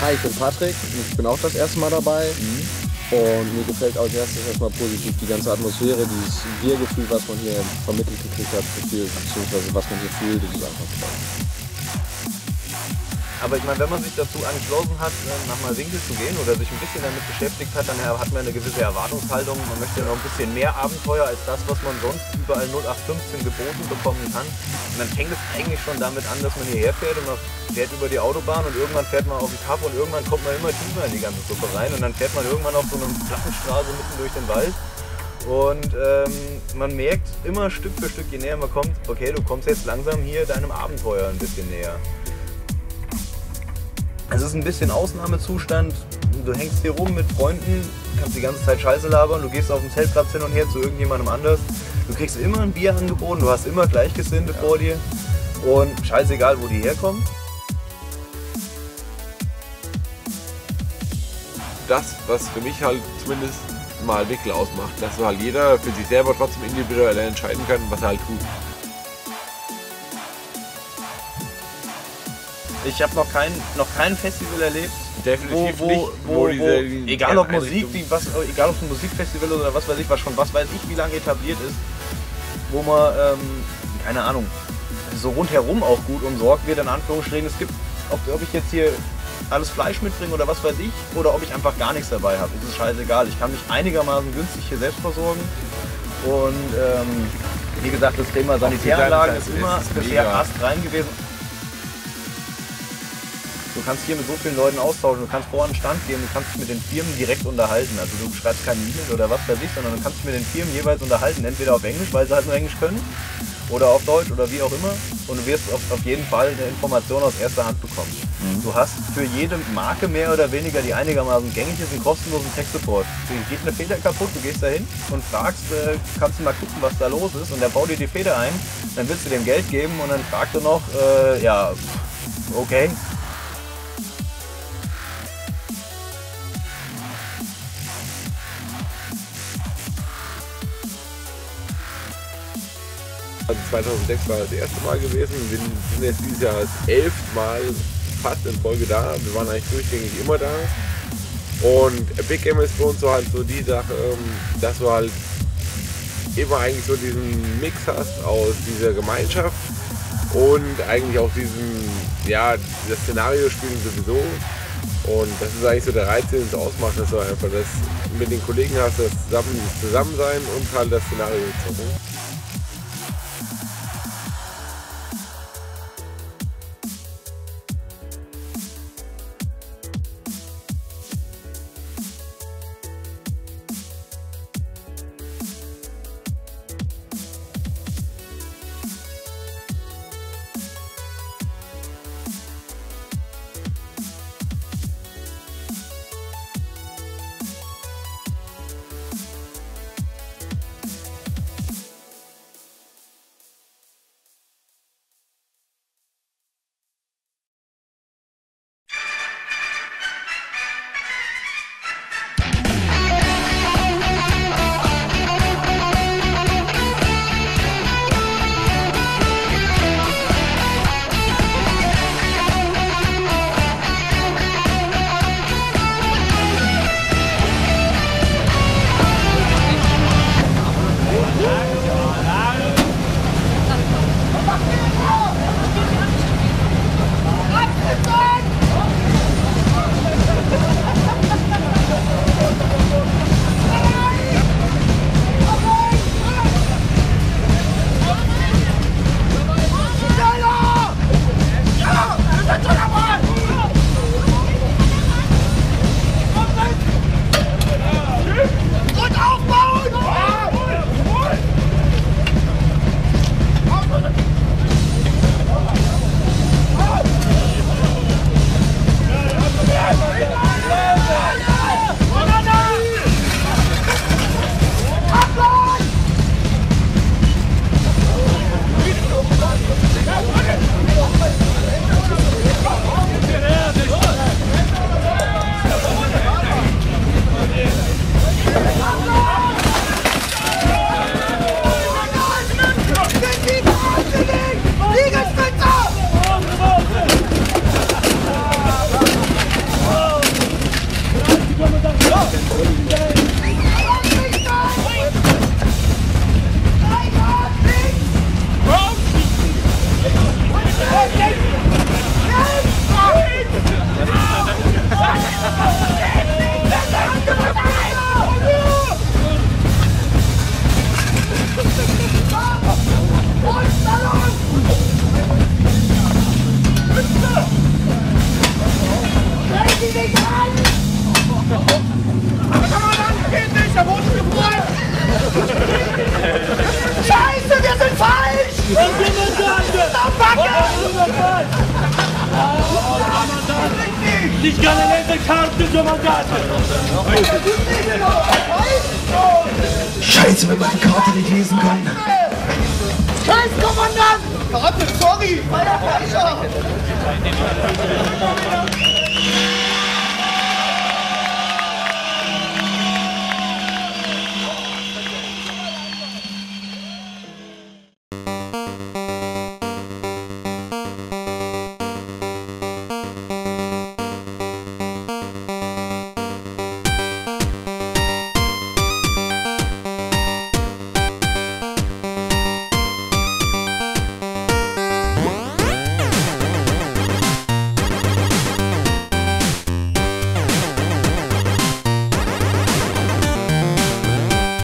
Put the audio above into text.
Hi, ich bin Patrick, ich bin auch das erste Mal dabei und mir gefällt als erstes erstmal positiv die ganze Atmosphäre, dieses Wir-Gefühl, was man hier vermittelt gekriegt hat, beziehungsweise was man hier fühlt, das ist einfach toll. Aber ich meine, wenn man sich dazu entschlossen hat, nach Malwinkel zu gehen oder sich ein bisschen damit beschäftigt hat, dann hat man eine gewisse Erwartungshaltung. Man möchte noch ein bisschen mehr Abenteuer als das, was man sonst überall 0815 geboten bekommen kann. Und dann fängt es eigentlich schon damit an, dass man hierher fährt und man fährt über die Autobahn und irgendwann fährt man auf den Kap und irgendwann kommt man immer tiefer in die ganze Suppe rein und dann fährt man irgendwann auf so einer flachen Straße mitten durch den Wald. Und man merkt immer Stück für Stück, je näher man kommt, okay, du kommst jetzt langsam hier deinem Abenteuer ein bisschen näher. Es ist ein bisschen Ausnahmezustand, du hängst hier rum mit Freunden, kannst die ganze Zeit Scheiße labern, du gehst auf dem Zeltplatz hin und her zu irgendjemandem anders, du kriegst immer ein Bier angeboten, du hast immer Gleichgesinnte vor dir und scheißegal, wo die herkommen. Das, was für mich halt zumindest Malwinkel ausmacht, dass halt jeder für sich selber trotzdem individuell entscheiden kann, was er halt tut. Ich habe noch kein Festival erlebt, Definitiv wo diese egal ob Musik, egal ob es ein Musikfestival oder was weiß ich, was schon was weiß ich wie lange etabliert ist, wo man, keine Ahnung, so rundherum auch gut umsorgt wird, in Anführungsstrichen. Es gibt, ob ich jetzt hier alles Fleisch mitbringe oder was weiß ich, oder ob ich einfach gar nichts dabei habe, ist es scheißegal. Ich kann mich einigermaßen günstig hier selbst versorgen und wie gesagt, das Thema Sanitäranlagen ist immer bisher astrein gewesen. Du kannst hier mit so vielen Leuten austauschen, du kannst vor einen Stand gehen, du kannst dich mit den Firmen direkt unterhalten. Also du schreibst keine E-Mail oder was weiß ich, sondern du kannst dich mit den Firmen jeweils unterhalten, entweder auf Englisch, weil sie halt nur Englisch können, oder auf Deutsch oder wie auch immer. Und du wirst auf jeden Fall eine Information aus erster Hand bekommen. Du hast für jede Marke mehr oder weniger, die einigermaßen gängig ist, einen kostenlosen Tech-Support. Geht eine Feder kaputt, du gehst da hin und fragst, kannst du mal gucken, was da los ist, und der baut dir die Feder ein, dann willst du dem Geld geben und dann fragt er noch, ja, okay. Also 2006 war das erste Mal gewesen, wir sind jetzt dieses Jahr das 11. Mal fast in Folge da. Wir waren eigentlich durchgängig immer da. Und Big Game ist für uns so halt so die Sache, dass du halt immer eigentlich so diesen Mix hast aus dieser Gemeinschaft und eigentlich auch diesen, ja, das Szenario spielen sowieso. Und das ist eigentlich so der Reiz, den es ausmacht, dass du einfach das mit den Kollegen hast, das Zusammensein und halt das Szenario zocken. Ich kann eine Karte, Kommandant! Scheiße, wenn man die Karte nicht lesen kann. Scheiß Kommandant! Karte, sorry! Feuer!